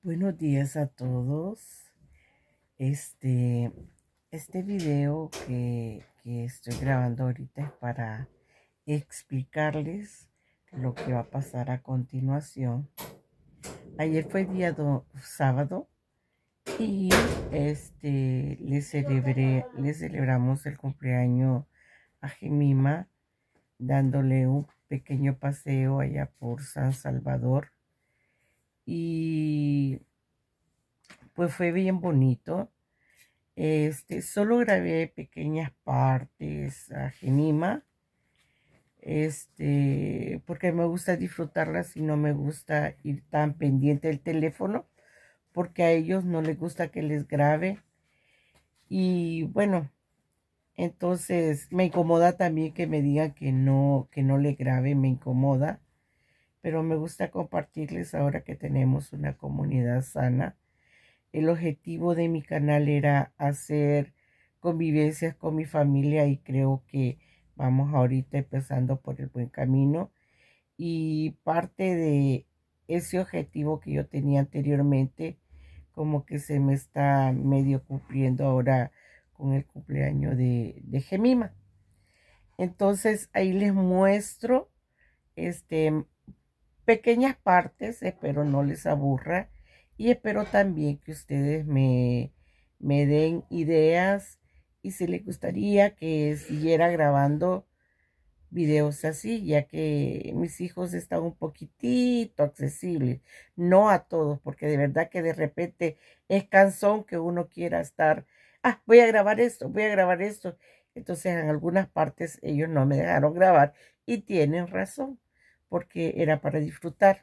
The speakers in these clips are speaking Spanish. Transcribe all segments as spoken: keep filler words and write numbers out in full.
Buenos días a todos. Este, este video que, que estoy grabando ahorita es para explicarles lo que va a pasar a continuación. Ayer fue día do, sábado y este le celebré, le celebramos el cumpleaños a Jemima, dándole un pequeño paseo allá por San Salvador. Y pues fue bien bonito. Este, solo grabé pequeñas partes a Jemima, este, porque me gusta disfrutarlas y no me gusta ir tan pendiente del teléfono, porque a ellos no les gusta que les grabe. Y bueno, entonces me incomoda también que me digan que no, que no le grabe, me incomoda. Pero me gusta compartirles ahora que tenemos una comunidad sana. El objetivo de mi canal era hacer convivencias con mi familia y creo que vamos ahorita empezando por el buen camino. Y parte de ese objetivo que yo tenía anteriormente, como que se me está medio cumpliendo ahora con el cumpleaños de, de Jemima. Entonces ahí les muestro este... pequeñas partes, espero no les aburra y espero también que ustedes me, me den ideas y si les gustaría que siguiera grabando videos así, ya que mis hijos están un poquitito accesibles, no a todos, porque de verdad que de repente es cansón que uno quiera estar, ah, voy a grabar esto, voy a grabar esto, entonces en algunas partes ellos no me dejaron grabar y tienen razón, porque era para disfrutar.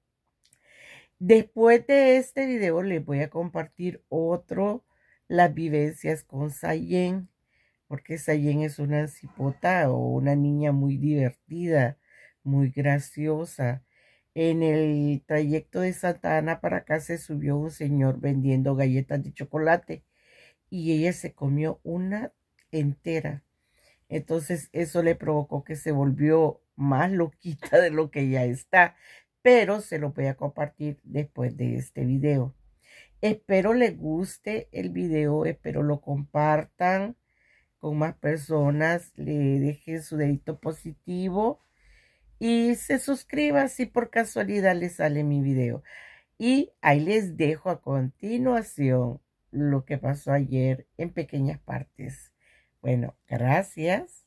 Después de este video les voy a compartir otro, las vivencias con Sayen, porque Sayen es una cipota o una niña muy divertida, muy graciosa. En el trayecto de Santa Ana para acá se subió un señor vendiendo galletas de chocolate y ella se comió una entera. Entonces eso le provocó que se volvió más loquita de lo que ya está. Pero se lo voy a compartir después de este video. Espero les guste el video. Espero lo compartan con más personas. Le dejen su dedito positivo. Y se suscriban si por casualidad les sale mi video. Y ahí les dejo a continuación lo que pasó ayer en pequeñas partes. Bueno, gracias.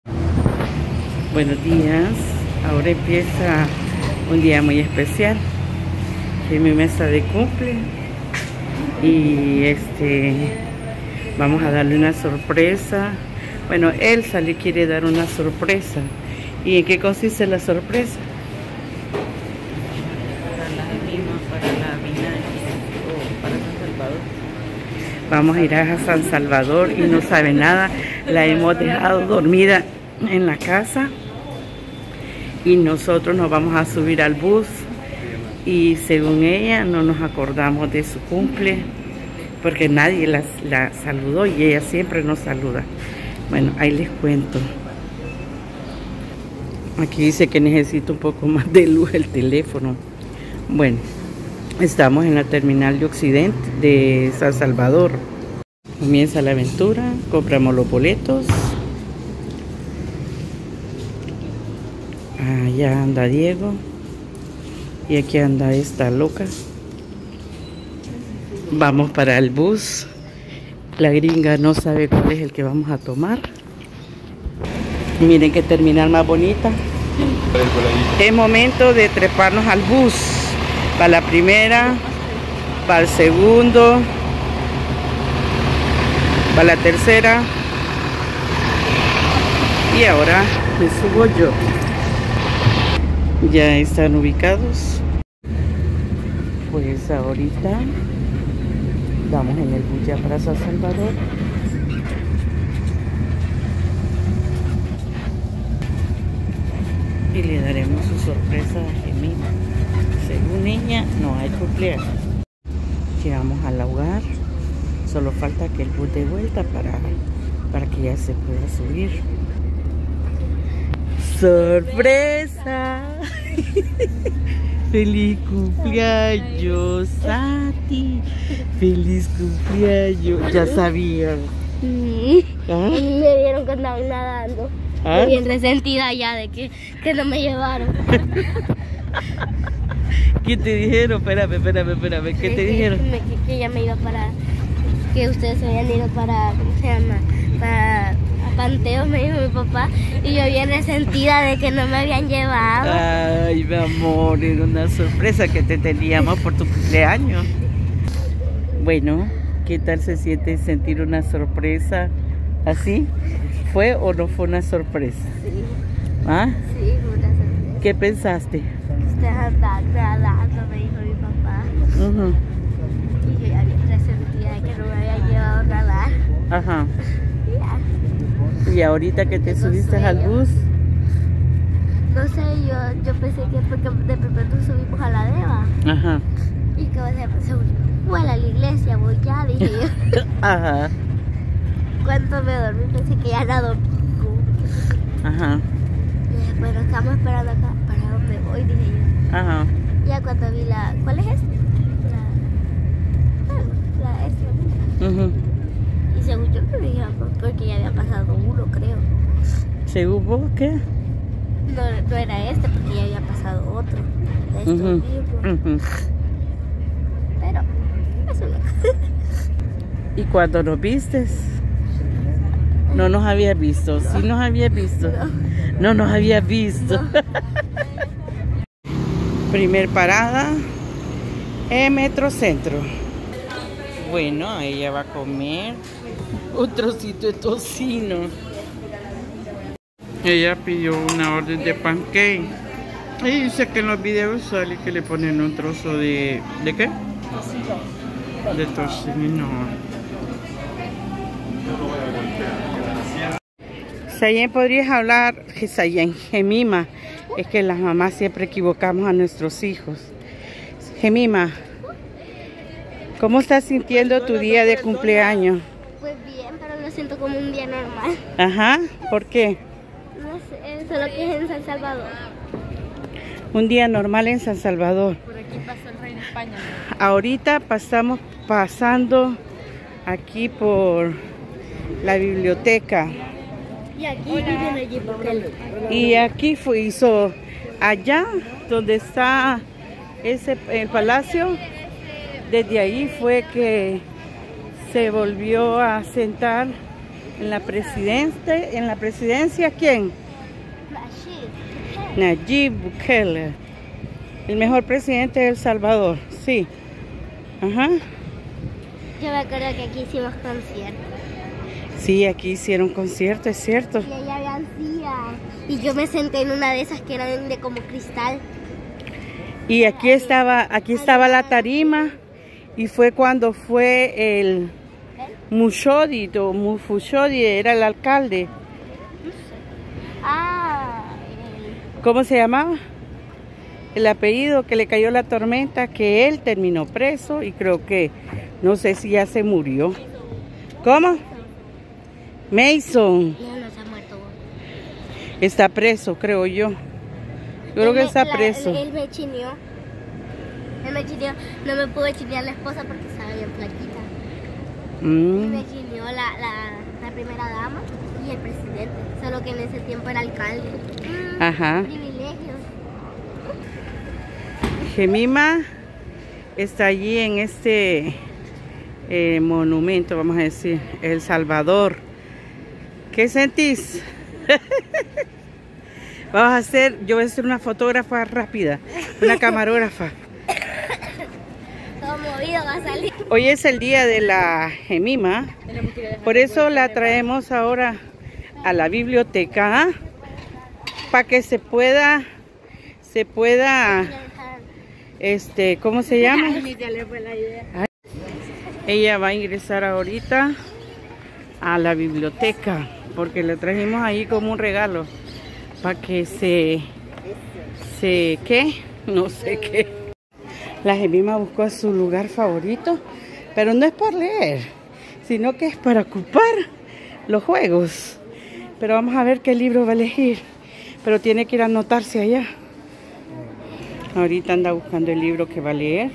Buenos días. Ahora empieza un día muy especial. Es mi mesa de cumple. Y este vamos a darle una sorpresa. Bueno, Elsa le quiere dar una sorpresa. ¿Y en qué consiste la sorpresa? Para la Jemima, para la Mina o para San Salvador. Vamos a ir a San Salvador y no sabe nada. La hemos dejado dormida en la casa y nosotros nos vamos a subir al bus y según ella no nos acordamos de su cumple porque nadie la, la saludó y ella siempre nos saluda. Bueno, ahí les cuento. Aquí dice que necesito un poco más de luz el teléfono. Bueno, estamos en la terminal de Occidente de San Salvador. Comienza la aventura, compramos los boletos. Allá anda Diego. Y aquí anda esta loca. Vamos para el bus. La gringa no sabe cuál es el que vamos a tomar. Miren qué terminal más bonita. Es momento de treparnos al bus. Para la primera, para el segundo, para la tercera. Y ahora me subo yo. Ya están ubicados. Pues ahorita vamos en el bus ya para San Salvador. Y le daremos su sorpresa a Jemima. Según ella, no hay cumpleaños. Llegamos al hogar. Solo falta que el bus dé vuelta para, para que ya se pueda subir. ¡Sorpresa! Feliz cumpleaños a ti. Feliz cumpleaños. Ya sabía. Sí. ¿Ah? Me vieron que andaban nadando. ¿Ah? Bien resentida ya de que, que no me llevaron. ¿Qué te dijeron? Espérame, espérame, espérame. ¿Qué te que, dijeron? Que, que, que ella me iba para... Que ustedes se habían ido para... ¿Cómo se llama? Para... Panteos, me dijo mi papá, y yo bien resentida de que no me habían llevado. Ay, mi amor, era una sorpresa que te teníamos por tu cumpleaños. Bueno, ¿qué tal se siente sentir una sorpresa así? ¿Fue o no fue una sorpresa? Sí. ¿Ah? Sí, fue una sorpresa. ¿Qué pensaste? Ustedes andan nadando, me dijo mi papá. Uh-huh. Y yo ya bien resentida de que no me habían llevado a nadar. Ajá. Y ya. ¿Y ahorita que te Tengo subiste sueño. al bus? No sé, yo, yo pensé que porque de repente subimos a la Deva. Ajá. Y que de repente fue a la iglesia, voy ya, dije yo. Ajá. Cuando me dormí pensé que ya era domingo. Ajá. Y después nos estamos esperando acá, ¿para dónde voy? Dije yo. Ajá. Ya cuando vi la... ¿Cuál es esta? La... ah, La esta. Uh-huh. Y según yo me dije, porque ya había pasado uno, creo. ¿Según vos qué? No, no era este, porque ya había pasado otro. De estos Uh-huh. mismos. Uh-huh. Pero, eso ya. ¿Y cuando nos vistes? No nos habías visto. Sí nos habías visto. No nos habías visto. Primer parada en Metrocentro. Bueno, ella va a comer un trocito de tocino. Ella pidió una orden de pancake. Y dice que en los videos sale que le ponen un trozo de... ¿De qué? De tocino. Sayen, ¿podrías hablar? Sayen, Gemima. Es que las mamás siempre equivocamos a nuestros hijos. Gemima, ¿cómo estás sintiendo tu día de cumpleaños? Pues bien, pero lo siento como un día normal. Ajá, ¿por qué? No sé, solo que es en San Salvador. Un día normal en San Salvador. Por aquí pasó el rey de España. Ahorita pasamos pasando aquí por la biblioteca. Y aquí viven allí porque Y aquí fue, hizo allá donde está ese el palacio. Desde ahí fue que se volvió a sentar en la presidencia. ¿En la presidencia quién? Nayib Bukele, el mejor presidente de El Salvador. Sí. Ajá. Yo me acuerdo que aquí hicimos conciertos. Sí, aquí hicieron concierto, es cierto. Y allá habían sillas. Y yo me senté en una de esas que eran de como cristal. Y aquí estaba, aquí estaba la tarima. Y fue cuando fue el Mushodi, o Mufushodi, era el alcalde. Ah, ¿Cómo se llamaba? El apellido que le cayó la tormenta, que él terminó preso y creo que, no sé si ya se murió. ¿Cómo? Mason. no, no se ha muerto. Está preso, creo yo. Yo creo Él que me- está la- preso. Él me chineó. Él me chineó. No me pudo chinear la esposa porque estaba bien flaquita. Y Mm, me chineó la, la, la primera dama y el presidente. Solo que en ese tiempo era alcalde. Mm, Ajá. Privilegios. Gemima está allí en este eh, monumento, vamos a decir, El Salvador. ¿Qué sentís? Vamos a hacer, yo voy a ser una fotógrafa rápida, una camarógrafa. Todo movido va a salir. Hoy es el día de la Gemima, por eso la traemos ahora a la biblioteca, para que se pueda, se pueda, este, ¿cómo se llama? Ella va a ingresar ahorita a la biblioteca, porque le trajimos ahí como un regalo, para que se, se, ¿qué? No sé qué. La Gemima buscó su lugar favorito, pero no es por leer, sino que es para ocupar los juegos. Pero vamos a ver qué libro va a elegir, pero tiene que ir a anotarse allá. Ahorita anda buscando el libro que va a leer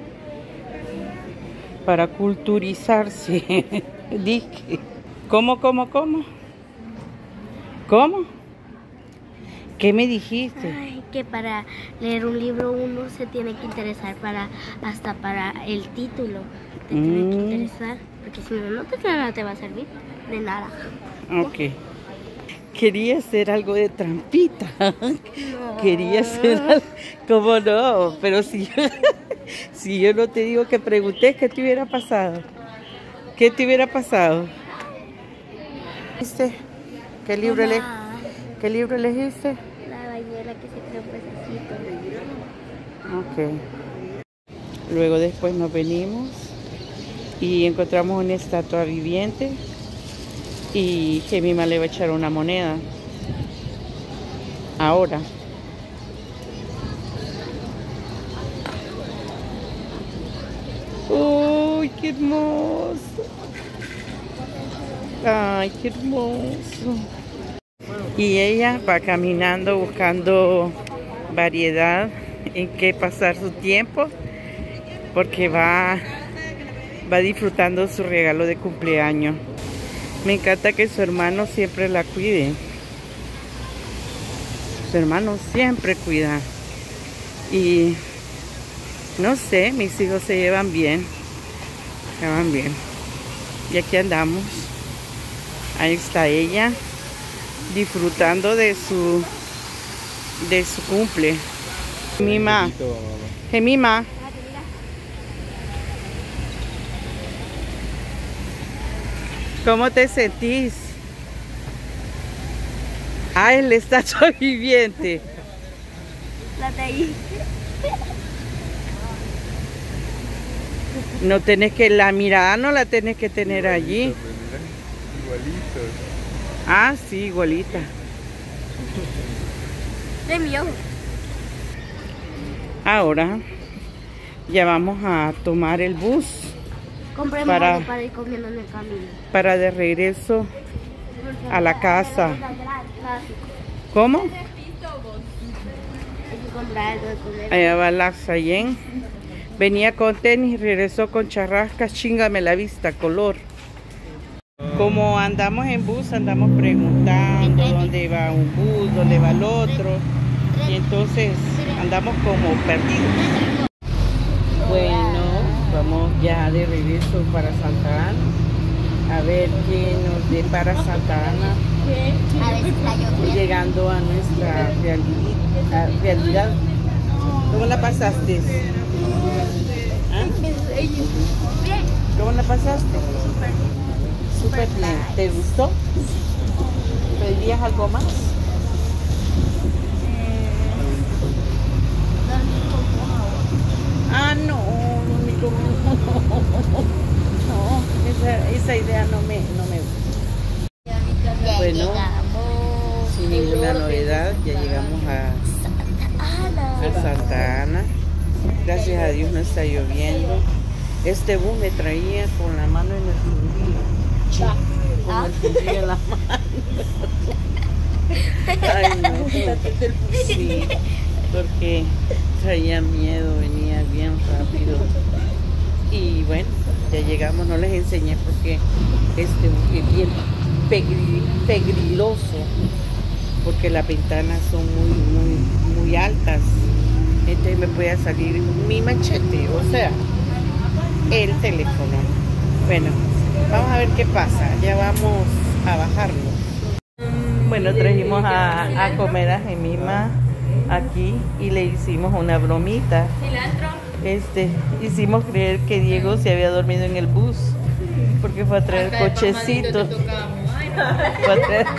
para culturizarse. Dije, ¿cómo, cómo, cómo? ¿Cómo? ¿Qué me dijiste? Ay, que para leer un libro uno se tiene que interesar para hasta para el título. Te mm. tiene que interesar, porque si no, no te, no te va a servir de nada. Ok. Quería hacer algo de trampita. No. Quería hacer algo. ¿Cómo no? Pero si yo, si yo no te digo que pregunté, ¿qué te hubiera pasado? ¿Qué te hubiera pasado? ¿Viste? ¿Qué libro, le, ¿Qué libro elegiste? La bañera que se creó un Ok. pececito. Luego después nos venimos y encontramos una estatua viviente y Jemima le va a echar una moneda. Ahora. ¡Uy, qué hermoso! ¡Ay, qué hermoso! Y ella va caminando buscando variedad en qué pasar su tiempo, porque va, va disfrutando su regalo de cumpleaños. Me encanta que su hermano siempre la cuide. Su hermano siempre cuida. Y no sé, mis hijos se llevan bien. Se llevan bien. Y aquí andamos. Ahí está ella, disfrutando de su de su cumple. Jemima, Jemima. ¿Cómo te sentís? Ah, es la estatua viviente. La de ahí. No tenés que, la mirada no la tenés que tener allí. Igualitos. Ah, sí, igualita. De mío. Ahora ya vamos a tomar el bus. Compremos para, algo para ir comiendo en el camino. Para de regreso a la casa. ¿Cómo? Hay que comprar algo de comer. Allá va la Sayen. Venía con tenis y regresó con charrascas. Chíngame la vista, color. Como andamos en bus, andamos preguntando dónde va un bus, dónde va el otro. Y entonces andamos como perdidos. Bueno, vamos ya de regreso para Santa Ana. A ver qué nos depara Santa Ana. A ver si está lloviendo. Llegando a nuestra realidad. realidad. ¿Cómo la pasaste? ¿Ah? ¿Cómo la pasaste? Súper bien. ¿Te gustó? ¿Pedirías algo más? Ah, no, no, no, esa, esa idea no me, no me gusta. Bueno, sin ninguna novedad, ya llegamos a, a Santa Ana. Gracias a Dios no está lloviendo. Este bus me traía con la mano en el fundillo. Con el fundillo en la mano. Ay, no, sí, porque traía miedo, venía bien rápido. Y bueno, ya llegamos, no les enseñé porque este bus es bien pegri, pegriloso, porque las ventanas son muy, muy, muy altas. Entonces me puede salir mi machete, o sea, el teléfono. Bueno, vamos a ver qué pasa, ya vamos a bajarnos. Bueno, trajimos a, a comer a Jemima aquí y le hicimos una bromita. Este, hicimos creer que Diego se había dormido en el bus porque fue a traer cochecito. Fue a traer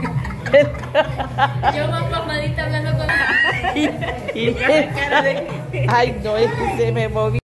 yo más pamadita hablando con y, y, ay, no, es que se me movió.